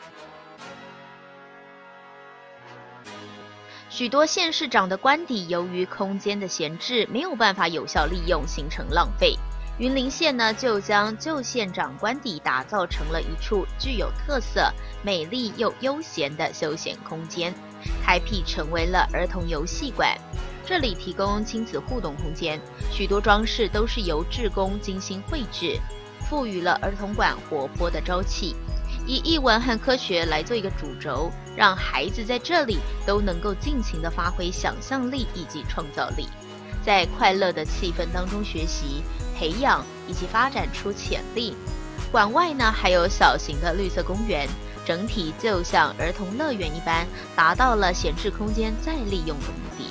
许多县市长的官邸由于空间的闲置，没有办法有效利用，形成浪费。云林县呢，就将旧县长官邸打造成了一处具有特色、美丽又悠闲的休闲空间，开辟成为了儿童游戏馆。这里提供亲子互动空间，许多装饰都是由志工精心绘制，赋予了儿童馆活泼的朝气。以艺文和科学来做一个主轴，让孩子在这里都能够尽情地发挥想象力以及创造力，在快乐的气氛当中学习、培养以及发展出潜力。馆外呢还有小型的绿色公园，整体就像儿童乐园一般，达到了闲置空间再利用的目的。